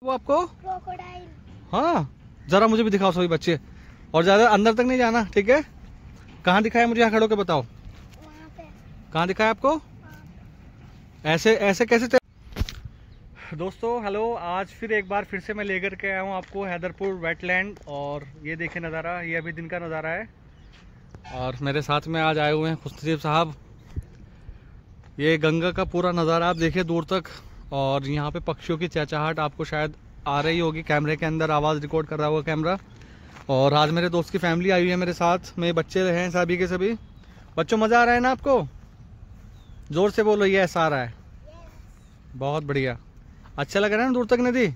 वो आपको क्रोकोडाइल। हाँ, जरा मुझे भी दिखाओ सभी बच्चे, और ज्यादा अंदर तक नहीं जाना, ठीक है? कहाँ दिखाया मुझे, यहाँ खड़े होकर बताओ वहाँ पे। कहाँ दिखाया आपको? ऐसे ऐसे कैसे दोस्तों हेलो, आज फिर से मैं लेकर के आया हूँ आपको हैदरपुर वेटलैंड। और ये देखिए नज़ारा, ये अभी दिन का नज़ारा है और मेरे साथ में आज आए हुए हैं खुशनसीब साहब। ये गंगा का पूरा नज़ारा आप देखिए दूर तक, और यहाँ पे पक्षियों की चहचहाहट आपको शायद आ रही होगी, कैमरे के अंदर आवाज़ रिकॉर्ड कर रहा होगा कैमरा। और आज मेरे दोस्त की फैमिली आई हुई है मेरे साथ, मेरे बच्चे हैं सभी के सभी। बच्चों मज़ा आ रहा है ना आपको? ज़ोर से बोलो, ये ऐसा आ रहा है। बहुत बढ़िया, अच्छा लग रहा है ना दूर तक नदी?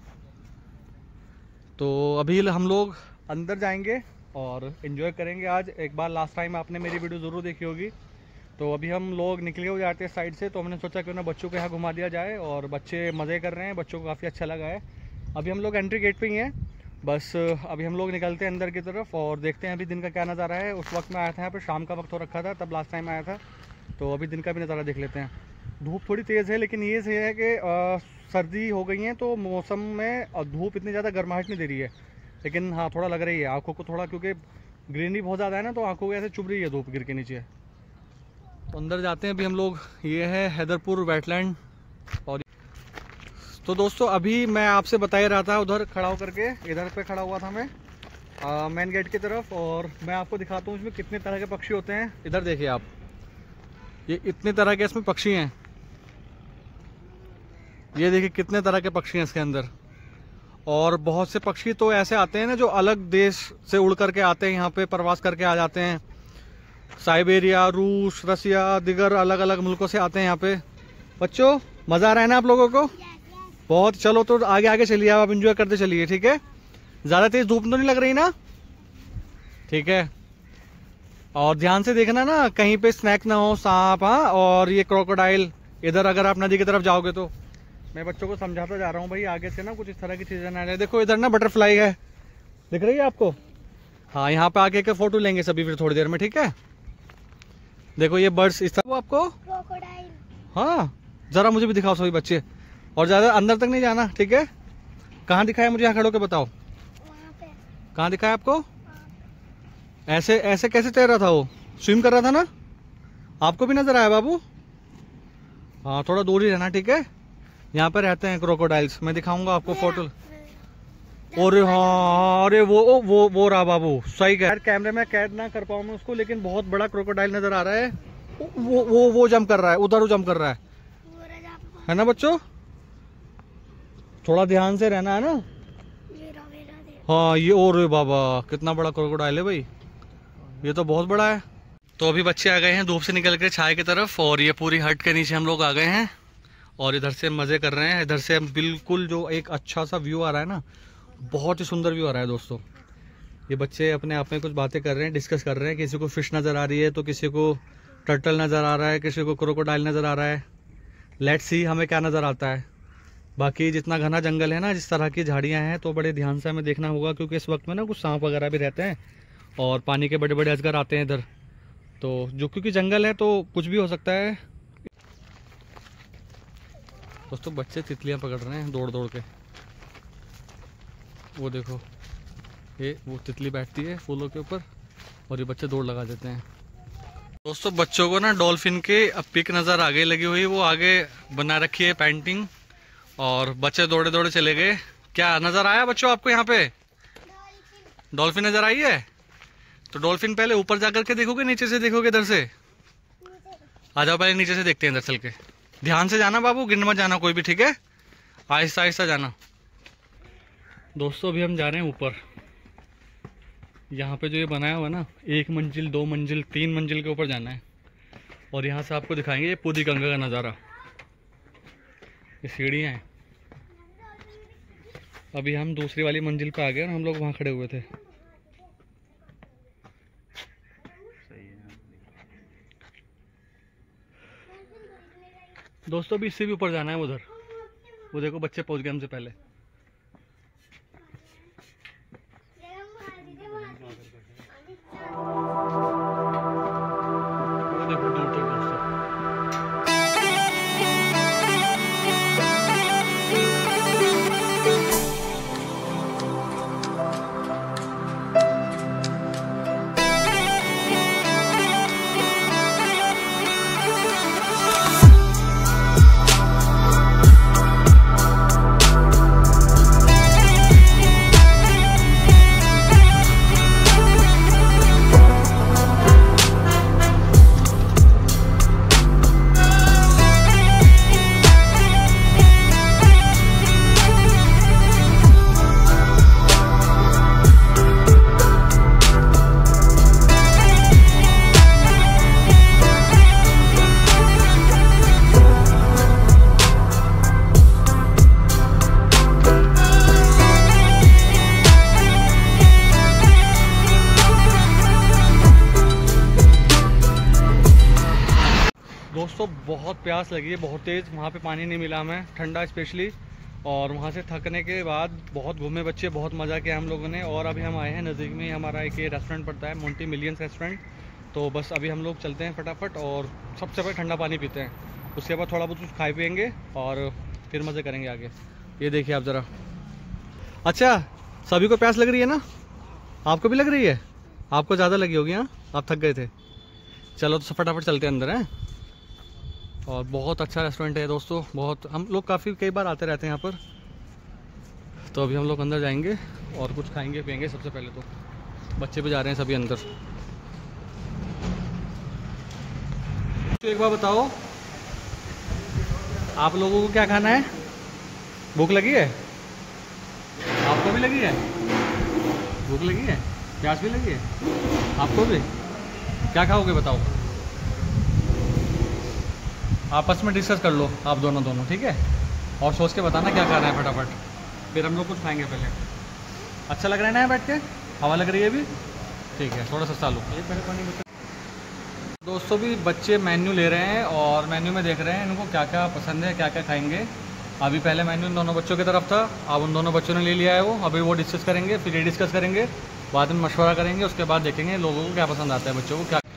तो अभी हम लोग अंदर जाएंगे और एंजॉय करेंगे आज। एक बार लास्ट टाइम आपने मेरी वीडियो ज़रूर देखी होगी। तो अभी हम लोग निकले हो जाते हैं साइड से, तो हमने सोचा क्यों ना बच्चों को यहाँ घुमा दिया जाए, और बच्चे मज़े कर रहे हैं, बच्चों को काफ़ी अच्छा लगा है। अभी हम लोग एंट्री गेट पे ही हैं, बस अभी हम लोग निकलते हैं अंदर की तरफ और देखते हैं अभी दिन का क्या नज़ारा है। उस वक्त मैं आया था यहाँ पे, शाम का वक्त हो रखा था तब लास्ट टाइम आया था, तो अभी दिन का भी नज़ारा देख लेते हैं। धूप थोड़ी तेज़ है, लेकिन ये सही है कि सर्दी हो गई है तो मौसम में धूप इतनी ज़्यादा गर्माहट नहीं दे रही है, लेकिन हाँ थोड़ा लग रही है आंखों को थोड़ा, क्योंकि ग्रीनरी बहुत ज़्यादा है ना, तो आंखों को ऐसे चुभ रही है धूप गिर के नीचे। तो अंदर जाते हैं अभी हम लोग। ये है हैदरपुर वेटलैंड। और तो दोस्तों अभी मैं आपसे बता ही रहा था, उधर खड़ा होकर के, इधर पे खड़ा हुआ था मैं मेन गेट की तरफ, और मैं आपको दिखाता हूँ इसमें कितने तरह के पक्षी होते हैं। इधर देखिए आप, ये इतने तरह के इसमें पक्षी हैं, ये देखिए कितने तरह के पक्षी हैं इसके अंदर। और बहुत से पक्षी तो ऐसे आते हैं ना जो अलग देश से उड़ करके आते हैं, यहाँ पे प्रवास करके आ जाते हैं। साइबेरिया, रूस, रसिया, दिगर अलग अलग मुल्कों से आते हैं यहाँ पे। बच्चों मज़ा आ रहा है ना आप लोगों को? बहुत। चलो तो आगे आगे चलिए, आप एंजॉय करते चलिए, ठीक है? ज़्यादा तेज धूप तो नहीं लग रही ना? ठीक है। और ध्यान से देखना ना, कहीं पे स्नैक ना हो, सांप, हाँ, और ये क्रोकोडाइल इधर अगर आप नदी की तरफ जाओगे तो। मैं बच्चों को समझाता जा रहा हूँ भाई, आगे से ना कुछ इस तरह की चीज़ें ना आ जाए। देखो इधर ना बटरफ्लाई है, दिख रही है आपको? हाँ, यहाँ पे आके के फोटो लेंगे सभी फिर थोड़ी देर में, ठीक है? देखो ये बर्ड्स इस तरह। वो आपको क्रोकोडाइल। हाँ, जरा मुझे भी दिखाओ सभी बच्चे, और ज़्यादा अंदर तक नहीं जाना, ठीक है? कहाँ दिखाया मुझे, यहाँ खड़े होकर बताओ वहाँ पे। कहाँ दिखाया आपको? ऐसे ऐसे कैसे तैर रहा था वो? स्विम कर रहा था ना? आपको भी नजर आया बाबू? हाँ, थोड़ा दूर ही रहना, ठीक है? यहाँ पे रहते हैं क्रोकोडाइल्स, मैं दिखाऊंगा आपको फोटो। अरे हाँ, अरे वो रहा बाबू, सही कह। कैमरे में कैद ना कर पाऊँ मैं उसको, लेकिन बहुत बड़ा क्रोकोडाइल नजर आ रहा है। वो जंप कर रहा है, उधर वो जंप कर रहा है ना बच्चों? थोड़ा ध्यान से रहना है ना। हाँ, ये और बाबा कितना बड़ा क्रोकोडाइल है भाई, ये तो बहुत बड़ा है। तो अभी बच्चे आ गए हैं धूप से निकल के छाए की तरफ, और ये पूरी हट के नीचे हम लोग आ गए हैं, और इधर से मज़े कर रहे हैं। इधर से बिल्कुल जो एक अच्छा सा व्यू आ रहा है ना, बहुत ही सुंदर व्यू आ रहा है दोस्तों। ये बच्चे अपने आप में कुछ बातें कर रहे हैं, डिस्कस कर रहे हैं। किसी को फिश नज़र आ रही है, तो किसी को टर्टल नज़र आ रहा है, किसी को क्रोकोडाइल नज़र आ रहा है। लेट्स सी हमें क्या नज़र आता है। बाकी जितना घना जंगल है ना, जिस तरह की झाड़ियाँ हैं, तो बड़े ध्यान से हमें देखना होगा, क्योंकि इस वक्त में ना कुछ सांप वगैरह भी रहते हैं, और पानी के बड़े बड़े अजगर आते हैं इधर। तो जो क्योंकि जंगल है तो कुछ भी हो सकता है। दोस्तों बच्चे तितलियां पकड़ रहे हैं दौड़ दौड़ के, वो देखो, ये वो तितली बैठती है फूलों के ऊपर, और ये बच्चे दौड़ लगा देते हैं। दोस्तों बच्चों को ना डॉल्फिन के पिक नज़र आगे लगी हुई, वो आगे बना रखी है पेंटिंग, और बच्चे दौड़े दौड़े चले गए। क्या नज़र आया बच्चों आपको यहाँ पे? डॉल्फिन नज़र आई है? तो डॉल्फिन पहले ऊपर जाकर के देखोगे, नीचे से देखोगे? इधर से आ जाओ, पहले नीचे से देखते हैं, इधर चल के। ध्यान से जाना बाबू, गिर मत जाना कोई भी, ठीक है? आहिस्ता आहिस्ता जाना। दोस्तों अभी हम जा रहे हैं ऊपर। यहाँ पे जो ये बनाया हुआ ना, 1 मंजिल 2 मंजिल 3 मंजिल के ऊपर जाना है, और यहाँ से आपको दिखाएंगे ये पूरी गंगा का नज़ारा। ये सीढ़ियाँ हैं। अभी हम दूसरी वाली मंजिल पे आ गए और हम लोग वहाँ खड़े हुए थे। दोस्तों अभी इससे भी ऊपर जाना है उधर, वो देखो बच्चे पहुंच गए हमसे पहले। दोस्तों बहुत प्यास लगी है, बहुत तेज़। वहाँ पे पानी नहीं मिला हमें, ठंडा स्पेशली। और वहाँ से थकने के बाद बहुत घूमे बच्चे, बहुत मज़ा किया हम लोगों ने। और अभी हम आए हैं नज़दीक में ही हमारा एक रेस्टोरेंट पड़ता है, मोंटी मिलियंस रेस्टोरेंट। तो बस अभी हम लोग चलते हैं फटाफट और सबसे पहले ठंडा पानी पीते हैं, उसके बाद थोड़ा बहुत कुछ खाए पिएंगे और फिर मज़े करेंगे आगे। ये देखिए आप ज़रा। अच्छा, सभी को प्यास लग रही है ना? आपको भी लग रही है? आपको ज़्यादा लगी होगी, हाँ? आप थक गए थे। चलो तो फटाफट चलते हैं अंदर हैं। और बहुत अच्छा रेस्टोरेंट है दोस्तों, बहुत, हम लोग काफ़ी कई बार आते रहते हैं यहाँ पर। तो अभी हम लोग अंदर जाएंगे और कुछ खाएंगे पिएंगे। सबसे पहले तो बच्चे भी जा रहे हैं सभी अंदर। तो एक बार बताओ, आप लोगों को क्या खाना है? भूख लगी है? आपको भी लगी है? भूख लगी है? प्यास भी लगी है? आपको भी? क्या खाओगे बताओ? आपस में डिस्कस कर लो आप दोनों, ठीक है? और सोच के बताना क्या खाना है फटाफट, फिर हम लोग कुछ खाएंगे पहले। अच्छा लग रहा है ना बैठ के? हवा लग रही है अभी? ठीक है, थोड़ा सा चालू। दोस्तों भी बच्चे मेन्यू ले रहे हैं और मेन्यू में देख रहे हैं इनको क्या क्या पसंद है, क्या क्या खाएंगे। अभी पहले मेन्यू इन दोनों बच्चों की तरफ था, अब उन दोनों बच्चों ने ले लिया है वो। अभी वो डिस्कस करेंगे, फिर ये डिस्कस करेंगे, बाद में मशवरा करेंगे, उसके बाद देखेंगे लोगों को क्या पसंद आता है, बच्चों को क्या।